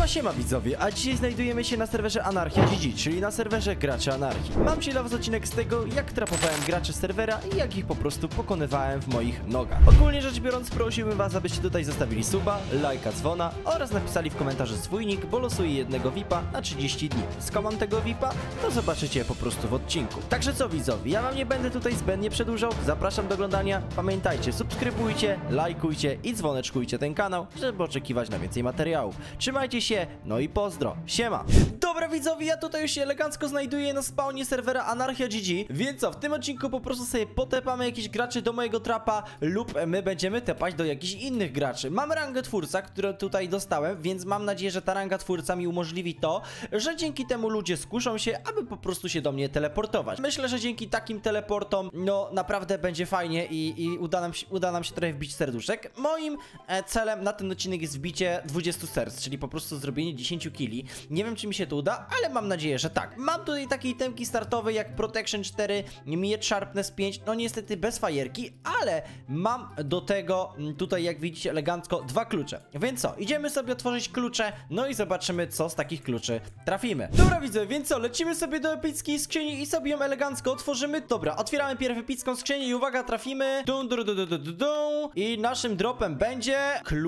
Siema widzowie, a dzisiaj znajdujemy się na serwerze Anarchia GG, czyli na serwerze graczy Anarchii. Mam dzisiaj dla was odcinek z tego, jak trapowałem graczy serwera i jak ich po prostu pokonywałem w moich nogach. Ogólnie rzecz biorąc, prosiłbym was, abyście tutaj zostawili suba, lajka, dzwona oraz napisali w komentarzu swój nick, bo losuję jednego VIPa na 30 dni. Skąd mam tego VIPa? To zobaczycie po prostu w odcinku. Także co widzowie, ja wam nie będę tutaj zbędnie przedłużał, zapraszam do oglądania. Pamiętajcie, subskrybujcie, lajkujcie i dzwoneczkujcie ten kanał, żeby oczekiwać na więcej materiałów. Trzymajcie się, no i pozdro, siema! Dobra widzowie, ja tutaj już się elegancko znajduję na spawnie serwera Anarchia GG, więc co, w tym odcinku po prostu sobie potepamy jakichś graczy do mojego trapa lub my będziemy tepać do jakichś innych graczy. Mam rangę twórca, którą tutaj dostałem, więc mam nadzieję, że ta ranga twórca mi umożliwi to, że dzięki temu ludzie skuszą się, aby po prostu się do mnie teleportować. Myślę, że dzięki takim teleportom, no naprawdę będzie fajnie i uda nam się trochę wbić serduszek. Moim celem na ten odcinek jest wbicie 20 serc, czyli po prostu zrobienie 10 killi. Nie wiem, czy mi się to uda, ale mam nadzieję, że tak. Mam tutaj takie itemki startowe jak Protection 4, Miecz Sharpness 5, no niestety bez fajerki, ale mam do tego tutaj, jak widzicie, elegancko 2 klucze. Więc co, idziemy sobie otworzyć klucze, no i zobaczymy, co z takich kluczy trafimy. Dobra widzę, więc co, lecimy sobie do epickiej skrzyni i sobie ją elegancko otworzymy. Dobra, otwieramy pierw epicką skrzynię i uwaga, trafimy. I naszym dropem będzie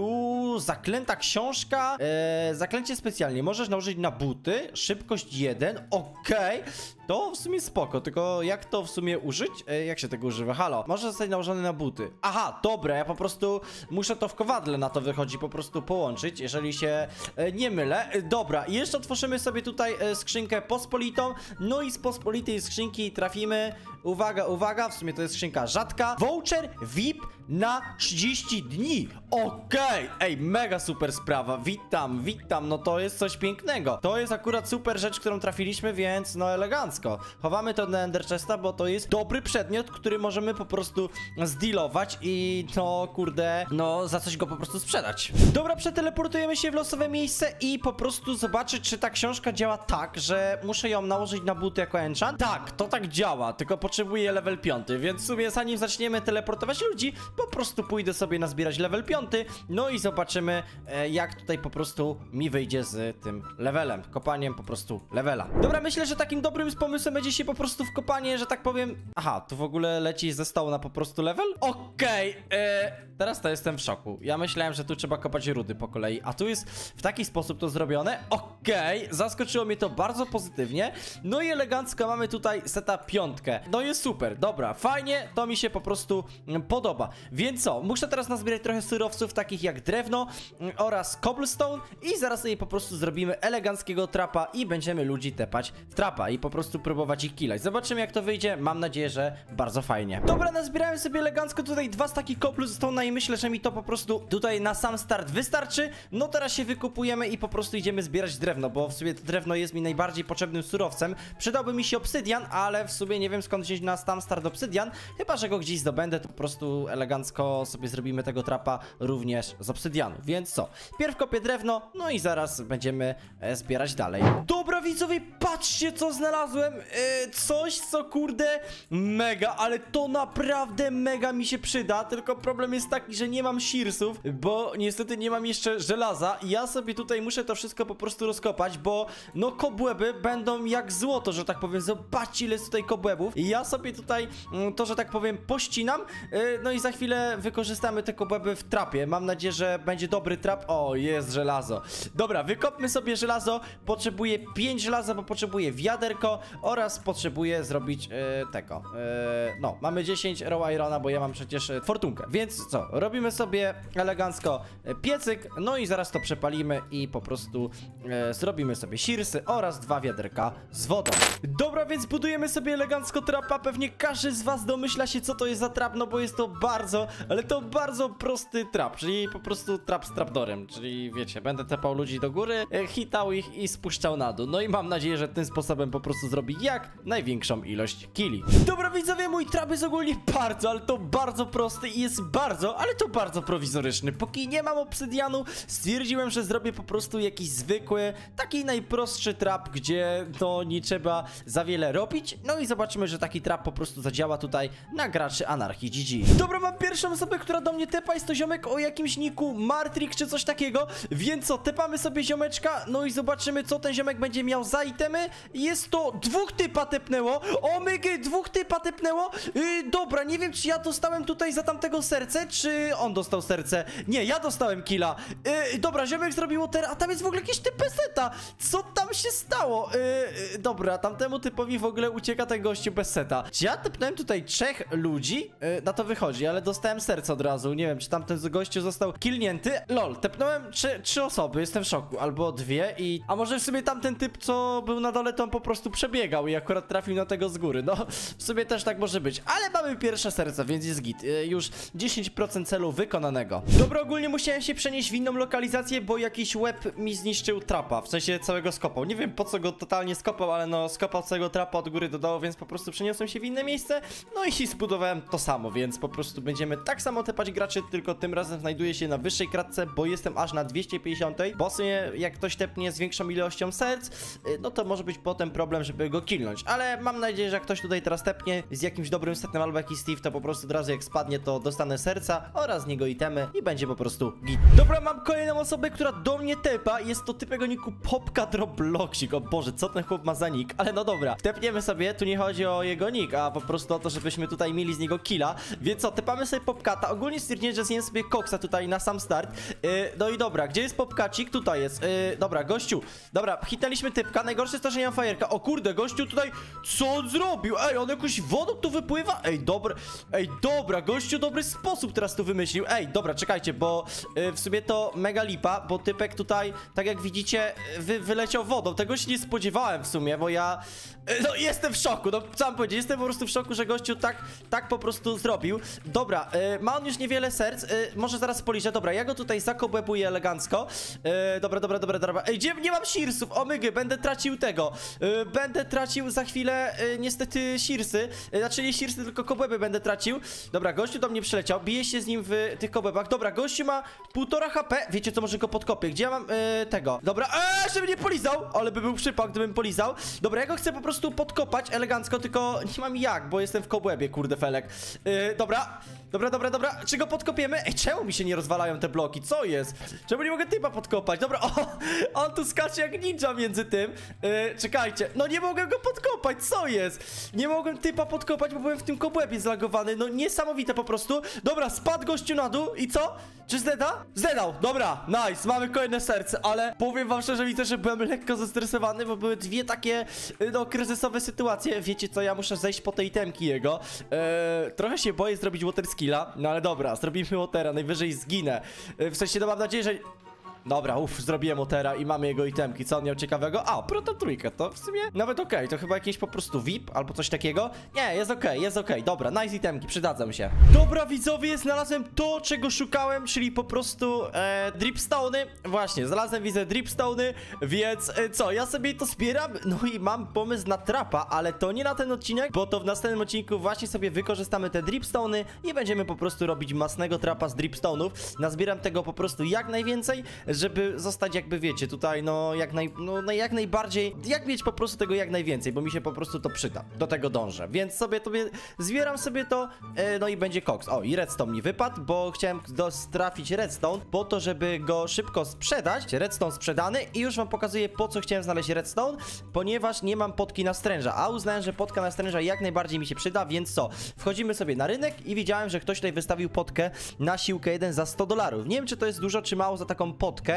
zaklęta książka. Zaklęcie specjalnie możesz nałożyć na buty. Szybkość 1. Okej. To w sumie spoko, tylko jak to w sumie użyć? Jak się tego używa? Halo, może zostać nałożony na buty. Aha, dobra, ja po prostu muszę to w kowadle, na to wychodzi, po prostu połączyć, jeżeli się nie mylę. Dobra, i jeszcze otworzymy sobie tutaj skrzynkę pospolitą. No i z pospolitej skrzynki trafimy. Uwaga, uwaga, w sumie to jest skrzynka rzadka. Voucher VIP na 30 dni. Okej, ej, mega super sprawa. Witam, witam, no to jest coś pięknego. To jest akurat super rzecz, którą trafiliśmy, więc no elegancko. Chowamy to na Ender Chesta, bo to jest dobry przedmiot, który możemy po prostu zdealować i no kurde, no za coś go po prostu sprzedać. Dobra, przeteleportujemy się w losowe miejsce i po prostu zobaczyć, czy ta książka działa tak, że muszę ją nałożyć na buty jako enchant. Tak, to tak działa, tylko potrzebuję level 5, więc w sumie zanim zaczniemy teleportować ludzi, po prostu pójdę sobie nazbierać level 5, no i zobaczymy, jak tutaj po prostu mi wyjdzie z tym levelem, kopaniem po prostu levela. Dobra, myślę, że takim dobrym pomysłem będzie się po prostu w kopanie, że tak powiem. Aha, tu w ogóle leci ze stołu na po prostu level? Okej, teraz to jestem w szoku. Ja myślałem, że tu trzeba kopać rudy po kolei, a tu jest w taki sposób to zrobione. Okej, zaskoczyło mnie to bardzo pozytywnie. No i elegancko mamy tutaj seta 5. No jest super, dobra, fajnie, to mi się po prostu podoba. Więc co, muszę teraz nazbierać trochę surowców takich jak drewno oraz cobblestone i zaraz sobie po prostu zrobimy eleganckiego trapa i będziemy ludzi tepać w trapa i po prostu próbować ich killać. Zobaczymy, jak to wyjdzie, mam nadzieję, że bardzo fajnie. Dobra, nazbierałem sobie elegancko tutaj 2 staki cobblestone i myślę, że mi to po prostu tutaj na sam start wystarczy. No teraz się wykupujemy i po prostu idziemy zbierać drewno, bo w sumie to drewno jest mi najbardziej potrzebnym surowcem. Przydałby mi się obsydian, ale w sumie nie wiem, skąd wziąć na sam start obsydian, chyba że go gdzieś zdobędę, to po prostu elegancko sobie zrobimy tego trapa również z obsydianu. Więc co, pierw kopię drewno, no i zaraz będziemy zbierać dalej. Dobra widzowie, patrzcie, co znalazłem. Coś, co kurde mega, ale to naprawdę mega mi się przyda, tylko problem jest taki, że nie mam shearsów, bo niestety nie mam jeszcze żelaza i ja sobie tutaj muszę to wszystko po prostu rozkopać, bo no kobłęby będą jak złoto, że tak powiem. Zobaczcie, ile jest tutaj kobłębów i ja sobie tutaj to, że tak powiem, pościnam, no i za chwilę wykorzystamy te kobłęby w trapie. Mam nadzieję, że będzie dobry trap. O, jest żelazo. Dobra, wykopmy sobie żelazo. Potrzebuję 5 żelaza, bo potrzebuję wiaderko oraz potrzebuję zrobić tego. No, mamy 10 raw irona, bo ja mam przecież fortunkę. Więc co, robimy sobie elegancko piecyk, no i zaraz to przepalimy i po prostu zrobimy sobie shearsy oraz 2 wiaderka z wodą. Dobra, więc budujemy sobie elegancko trapa. Pewnie każdy z was domyśla się, co to jest za trap, no bo jest to bardzo, ale to bardzo prosty trap, czyli po prostu trap z trapdorem, czyli wiecie, będę tepał ludzi do góry, hitał ich i spuszczał na dół. No i mam nadzieję, że tym sposobem po prostu zrobi jak największą ilość killi. Dobra widzowie, mój trap jest ogólnie bardzo, ale to bardzo prosty i jest bardzo, ale to bardzo prowizoryczny. Póki nie mam obsydianu, stwierdziłem, że zrobię po prostu jakiś zwykły taki najprostszy trap, gdzie no nie trzeba za wiele robić. No i zobaczymy, że taki trap po prostu zadziała tutaj na graczy Anarchii GG. Dobra, mam pierwszą osobę, która do mnie tepa, jest to ziomek o jakimś niku Martrix czy coś takiego, więc co, tepamy sobie ziomeczka, no i zobaczymy, co ten ziomek będzie miał za itemy. Jest to dwóch typa tepnęło, omygy, dwóch typa tepnęło. Dobra, nie wiem, czy ja dostałem tutaj za tamtego serce, czy on dostał serce. Nie, ja dostałem killa. Dobra, ziomek zrobił teraz, a tam jest w ogóle jakiś typ peseta. Co tam się stało? Dobra, tamtemu typowi w ogóle ucieka ten gościu bez seta. Czy ja tepnąłem tutaj 3 ludzi? Na to wychodzi, ale dostałem serce od razu. Nie wiem, czy tamten gościu został killnięty. Lol, tepnąłem 3 osoby, jestem w szoku. Albo 2 i... A może w sumie tamten typ, co był na dole, to on po prostu przebiegał i akurat trafił na tego z góry. No, w sumie też tak może być. Ale mamy pierwsze serce, więc jest git. Już 10% celu wykonanego. Dobra, ogólnie musiałem się przenieść w inną lokalizację, bo jakiś łeb mi zniszczył trapa. W sensie całego skopał. Nie wiem, po co go totalnie skopał, ale no skopał całego trapa od góry do dołu, więc po prostu przeniosłem się w inne miejsce. No i zbudowałem to samo, więc po prostu będziemy tak samo tepać graczy, tylko tym razem znajduję się na wyższej kratce, bo jestem aż na 250, bo w sumie jak ktoś tepnie z większą ilością serc, no to może być potem problem, żeby go killnąć. Ale mam nadzieję, że jak ktoś tutaj teraz tepnie z jakimś dobrym setem albo jakiś Steve, to po prostu od razu jak spadnie, to dostanę serca oraz z niego itemy i będzie po prostu git. Dobra, mam kolejną osobę, która do mnie tepa. Jest to typego niku Popka Robloxik. O Boże, co ten chłop ma za nick? Ale no dobra, tepniemy sobie, tu nie chodzi o jego nick, a po prostu o to, żebyśmy tutaj mieli z niego killa. Więc co, tepamy sobie Popkata. Ogólnie stwierdziłem, że zjem sobie koksa tutaj na sam start. No i dobra, gdzie jest Popkacik? Tutaj jest. Dobra, gościu. Dobra, hitnęliśmy typka. Najgorsze jest to, że nie mam fajerka. O kurde, gościu tutaj, co on zrobił? Ej, on jakąś wodą tu wypływa? Ej, dobra, gościu dobry sposób teraz tu wymyślił. Ej, dobra, czekajcie, bo w sumie to mega lipa, bo typek tutaj, tak jak widzicie, wyleciał wodą. Tego się nie spodziewałem w sumie, bo ja no jestem w szoku, no co mam powiedzieć, jestem po prostu w szoku, że gościu tak po prostu zrobił. Dobra, ma on już niewiele serc, może zaraz policzę. Dobra, ja go tutaj zakobłebuję elegancko. Dobra. Ej, gdzie nie mam shirsów? Omygy, będę tracił tego. Będę tracił za chwilę niestety shirsy. Znaczy nie shirsy, tylko kobłęby będę tracił. Dobra, gościu do mnie przyleciał, biję się z nim w tych kobłębach. Dobra, gościu ma 1,5 HP. Wiecie co, może go podkopię. Gdzie ja mam tego? Dobra, żeby nie polizał, ale by był przypał, gdybym polizał. Dobra, ja go chcę po prostu podkopać elegancko, tylko nie mam jak, bo jestem w kobłębie, kurde felek. Dobra. Czy go podkopiemy? Ej, czemu mi się nie rozwalają te bloki? Co jest? Czemu nie mogę typa podkopać? Dobra, on tu skacze jak ninja między tym. Czekajcie, no nie mogę go podkopać, co jest? Nie mogłem typa podkopać, bo byłem w tym kobłębie zlagowany. No niesamowite po prostu. Dobra, spadł gościu na dół i co? Czy zdeda? Zdedał, dobra, nice, mamy kolejne serce, ale powiem wam szczerze, widzę, że byłem lekko zestresowany, bo były dwie takie, no, kryzysowe sytuacje. Wiecie co, ja muszę zejść po te itemki jego. Trochę się boję zrobić water skilla, no ale dobra, zrobimy watera, najwyżej zginę. W sensie, no mam nadzieję, że... Dobra, zrobiłem Otera i mamy jego itemki. Co on miał ciekawego? A, Proto trójkę, to w sumie nawet okej. To chyba jakiś po prostu VIP albo coś takiego. Nie, jest okej. Dobra, nice itemki, przydadzą się. Dobra, widzowie, znalazłem to, czego szukałem, czyli po prostu dripstone'y. Właśnie, znalazłem, widzę, dripstone'y, więc co, ja sobie to zbieram. No i mam pomysł na trapa, ale to nie na ten odcinek, bo to w następnym odcinku właśnie sobie wykorzystamy te dripstone'y i będziemy po prostu robić masnego trapa z dripstone'ów. Nazbieram tego po prostu jak najwięcej, żeby zostać, jakby wiecie, tutaj no jak najbardziej, jak mieć po prostu tego jak najwięcej, bo mi się po prostu to przyda, do tego dążę, więc sobie zbieram sobie to, no i będzie koks. O, i redstone mi wypadł, bo chciałem trafić redstone po to, żeby go szybko sprzedać. Redstone sprzedany i już wam pokazuję, po co chciałem znaleźć redstone, ponieważ nie mam potki na stręża, a uznałem, że potka na stręża jak najbardziej mi się przyda, więc co, wchodzimy sobie na rynek i widziałem, że ktoś tutaj wystawił potkę na siłkę 1 za $100. Nie wiem, czy to jest dużo, czy mało za taką potkę,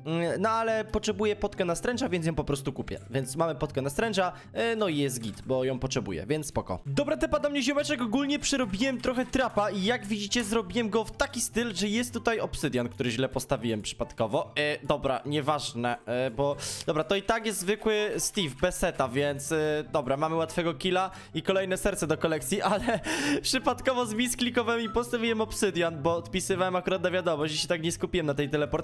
no ale potrzebuję potkę na stręża, więc ją po prostu kupię. Więc mamy potkę na stręża, no i jest git, bo ją potrzebuję, więc spoko. Dobra, tepa do mnie ziomeczek, ogólnie przerobiłem trochę trapa i jak widzicie zrobiłem go w taki styl, że jest tutaj obsydian, który źle postawiłem przypadkowo. Dobra, nieważne, bo dobra, to i tak jest zwykły Steve bez seta, więc dobra, mamy łatwego killa i kolejne serce do kolekcji, ale przypadkowo z misklikowałem i postawiłem obsydian, bo odpisywałem akurat na wiadomość, że się tak nie skupiłem na tej teleportacji, no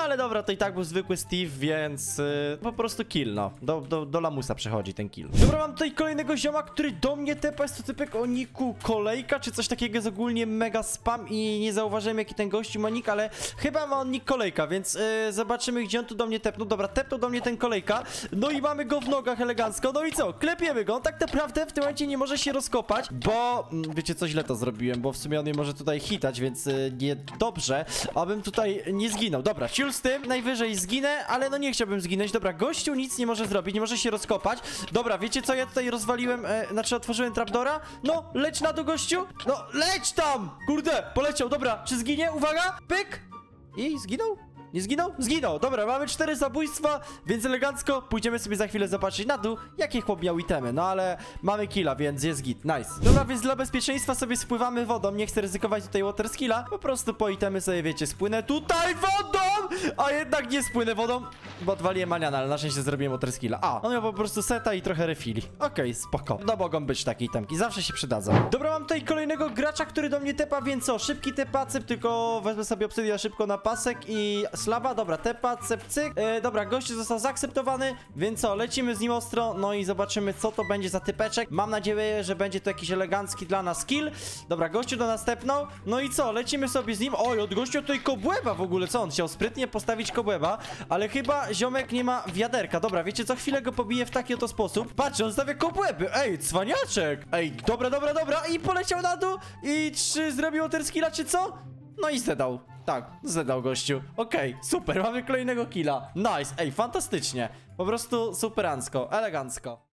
ale dobra, to i tak był zwykły Steve, więc po prostu kill, no. Do lamusa przechodzi ten kill. Dobra, mam tutaj kolejnego zioma, który do mnie tepa, jest to typek o niku Kolejka, czy coś takiego, jest ogólnie mega spam i nie zauważyłem, jaki ten gościu ma nick, ale chyba ma on nick Kolejka, więc zobaczymy, gdzie on tu do mnie tepnął. Dobra, tepnął do mnie ten Kolejka, no i mamy go w nogach elegancko, no i co? Klepiemy go, on tak naprawdę w tym momencie nie może się rozkopać, bo wiecie co, źle to zrobiłem, bo w sumie on mnie może tutaj hitać, więc niedobrze, abym tutaj nie zginął. Dobra, chill z tym, najwyżej zginę, ale no nie chciałbym zginąć. Dobra, gościu nic nie może zrobić, nie może się rozkopać. Dobra, wiecie co, ja tutaj rozwaliłem, znaczy otworzyłem trapdora. No, leć na to, gościu, no leć tam, kurde, poleciał. Dobra, czy zginie? Uwaga, pyk i zginął? Nie zginął? Zginął! Dobra, mamy 4 zabójstwa, więc elegancko pójdziemy sobie za chwilę zobaczyć na dół, jakie chłop miał itemy. No ale mamy killa, więc jest git, nice. Dobra, więc dla bezpieczeństwa sobie spływamy wodą. Nie chcę ryzykować tutaj water skilla. Po prostu po itemy sobie, wiecie, spłynę tutaj wodą! A jednak nie spłynę wodą, bo odwaliłem maniana, ale na szczęście zrobiłem water skilla. A, on miał po prostu seta i trochę refili. Okej, spoko. No mogą być takie itemki, zawsze się przydadzą. Dobra, mam tutaj kolejnego gracza, który do mnie tepa, więc co? Szybki tepacyp, tylko wezmę sobie obsydia szybko na pasek i slaba. Dobra, tepacyp, cyk. Dobra, gościu został zaakceptowany, więc co? Lecimy z nim ostro, no i zobaczymy, co to będzie za typeczek. Mam nadzieję, że będzie to jakiś elegancki dla nas kill. Dobra, gościu do nas tepnął, no i co? Lecimy sobie z nim. Oj, od gościu tutaj kobłęba w ogóle, co on chciał? Sprytnie postawić kobłęba, ale chyba ziomek nie ma wiaderka. Dobra, wiecie co? Chwilę go pobiję w taki oto sposób. Patrzcie, on stawia kobłęby. Ej, cwaniaczek. Ej, dobra, dobra, dobra. I poleciał na dół. I czy zrobił water skilla, czy co? No i zedał. Tak, zedał gościu. Okej, super, mamy kolejnego killa. Nice, ej, fantastycznie. Po prostu superancko, elegancko.